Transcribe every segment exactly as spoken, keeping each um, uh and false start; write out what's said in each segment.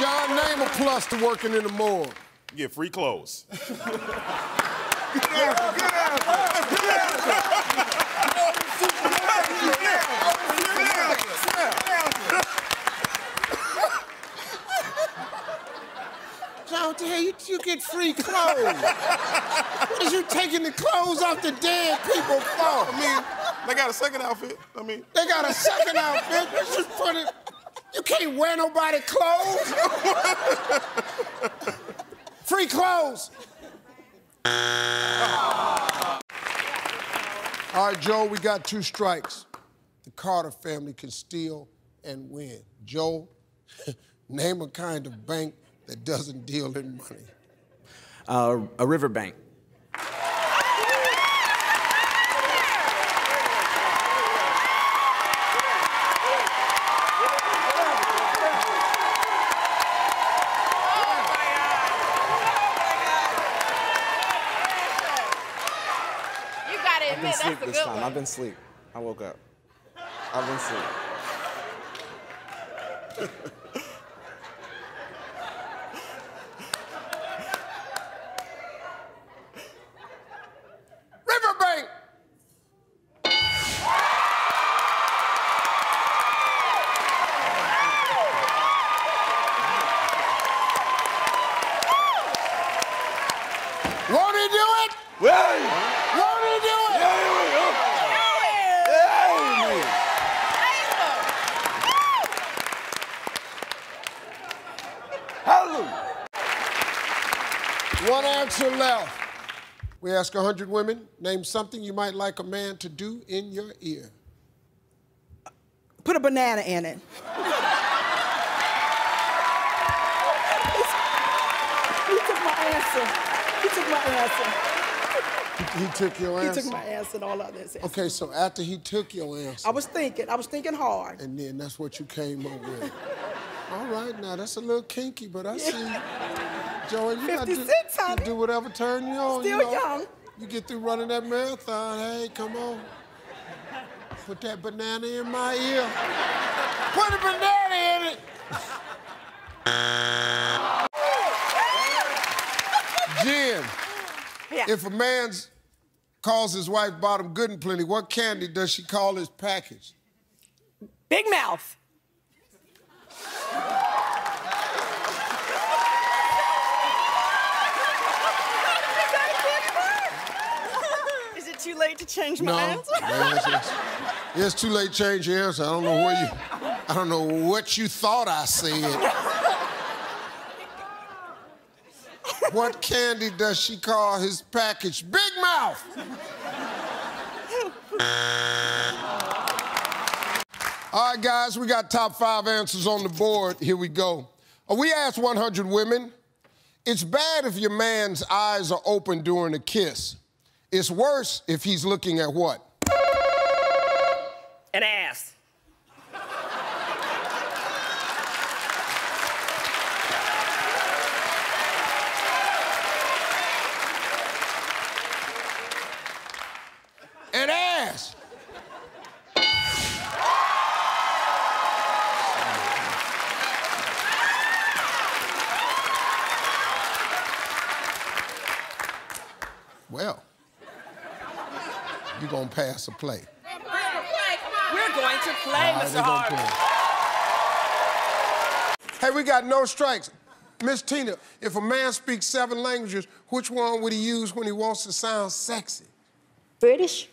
John, name a plus to working in the morgue. Get free clothes. Good answer, good answer, good answer. John, what the hell, you, you get free clothes? What is you taking the clothes off the dead people for? I mean, they got a second outfit. I mean. They got a second outfit. You just put it, you can't wear nobody clothes. Free clothes. All right, Joe, we got two strikes. The Carter family can steal and win. Joe, name a kind of bank that doesn't deal in money. Uh, a riverbank. I've been asleep this time. I've been asleep. I woke up. I've been asleep. Riverbank. Won't he do it? Well, Won't he do it? One answer left. We ask one hundred women, name something you might like a man to do in your ear. Put a banana in it. He took my answer. He took my answer. He, he took your answer? He took my answer and all of this. Okay, so after he took your answer. I was thinking, I was thinking hard. And then that's what you came up with. All right, now that's a little kinky, but I see. Joey, you got to do, you do whatever turn you on. Still you know. young. You get through running that marathon, hey, come on. Put that banana in my ear. Put a banana in it. Jen, Yeah. if a man calls his wife bottom good and plenty, what candy does she call his package? Big mouth. Is it too late to change my No. answer? Yes, yes. Yeah, it's too late to change your answer. I don't know where you, I don't know what you thought I said. What candy does she call his package? Big mouth! All right, guys, we got top five answers on the board. Here we go. Uh, We asked one hundred women, it's bad if your man's eyes are open during a kiss. It's worse if he's looking at what? An ass. An ass. Well, you're gonna pass a play. We're going to play, All right, Mister we gonna Harvey. play. Hey, we got no strikes. Miss Tina, if a man speaks seven languages, which one would he use when he wants to sound sexy? British.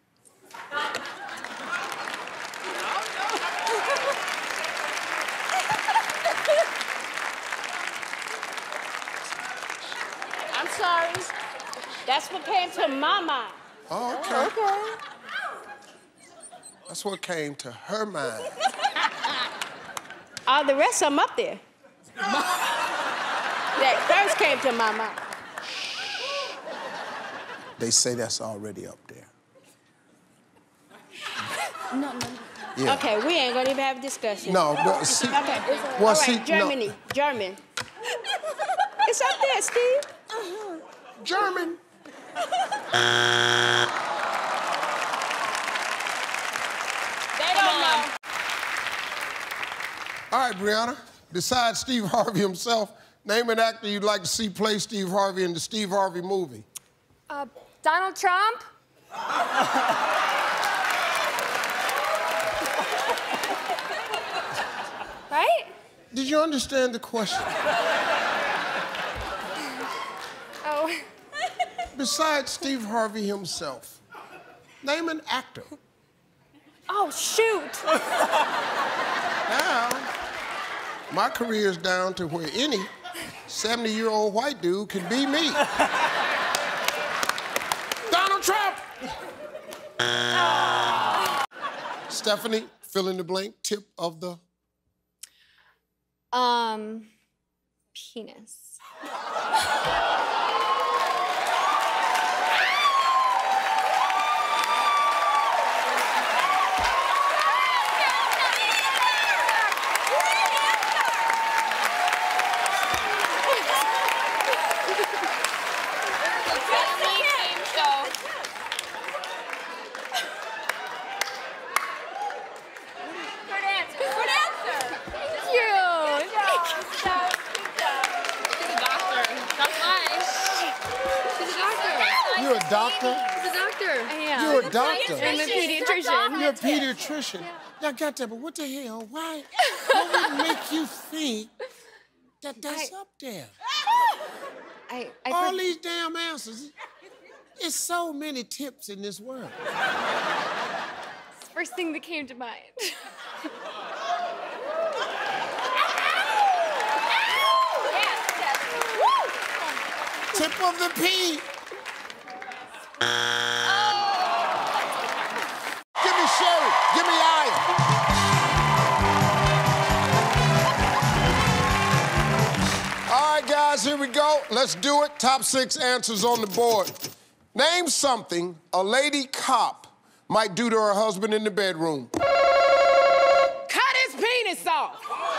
I'm sorry. That's what came to my mind. Oh, okay. Oh, okay. That's what came to her mind. All the rest of them up there. That first came to my mind. They say that's already up there. No, no. Yeah. Okay, we ain't gonna even have a discussion. No, but see, Okay. well, All see, right, Germany, no. German. It's up there, Steve. German. They don't know. All right, Brianna, Besides Steve Harvey himself, name an actor you'd like to see play Steve Harvey in the Steve Harvey movie. Uh, Donald Trump? Right? Did you understand the question? Oh. Besides Steve Harvey himself, name an actor. Oh, shoot. Now, my career is down to where any seventy-year-old white dude can be me. Donald Trump! Stephanie, fill in the blank, tip of the... Um, penis. You're a doctor? He's a doctor. I am. You're a doctor? I'm a pediatrician. You're a pediatrician? Yeah. I got that, but what the hell? Why? What would make you think that that's I, up there? I, I All for... these damn answers. There's so many tips in this world. It's the first thing that came to mind. Tip of the P. Oh. Give me Sherry. Give me Aya. All right, guys, here we go. Let's do it. Top six answers on the board. Name something a lady cop might do to her husband in the bedroom. Cut his penis off.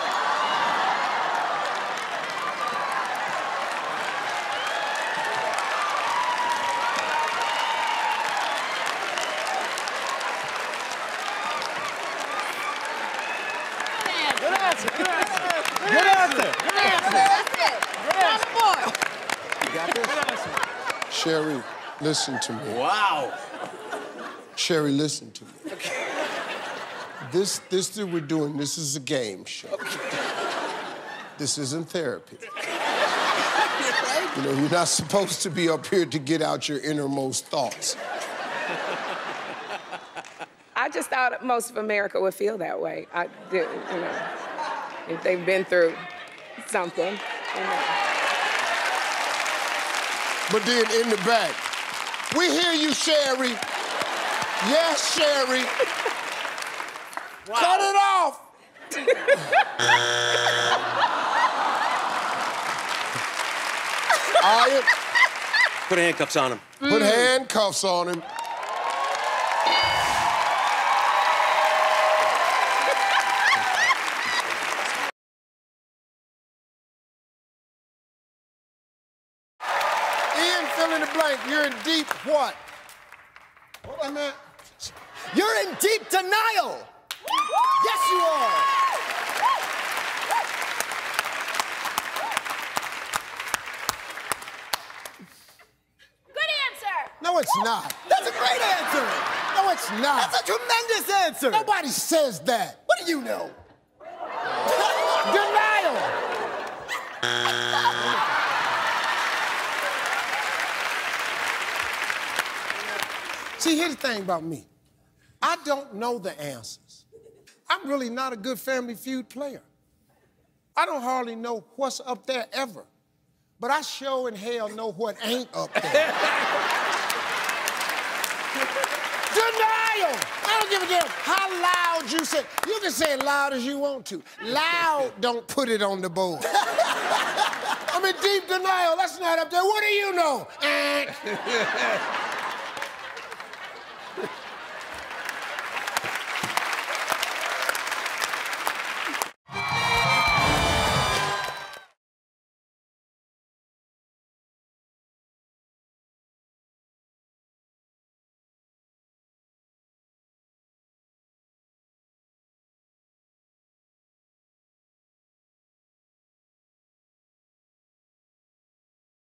Good answer. Good answer. That's it. Good boy. You got this? Sherry, listen to me. Wow. Sherry, listen to me. Okay. This, this that we're doing, this is a game show. Okay. This isn't therapy. You know, you're not supposed to be up here to get out your innermost thoughts. I just thought most of America would feel that way. I did, you know, if they've been through something. You know. But then in the back, we hear you, Sherry. Yes, Sherry. Wow. Cut it off. Aya. Put handcuffs on him. Put mm. handcuffs on him. Fill in the blank. You're in deep what? What I meant? You're in deep denial. Yes, you are. Good answer. No, it's not. That's a great answer. No, it's not. That's a tremendous answer. Nobody says that. What do you know? Denial. See, here's the thing about me. I don't know the answers. I'm really not a good Family Feud player. I don't hardly know what's up there ever. But I sure in hell know what ain't up there. Denial! I don't give a damn how loud you say. You can say it loud as you want to. Loud, don't put it on the board. I'm in deep denial. That's not up there. What do you know?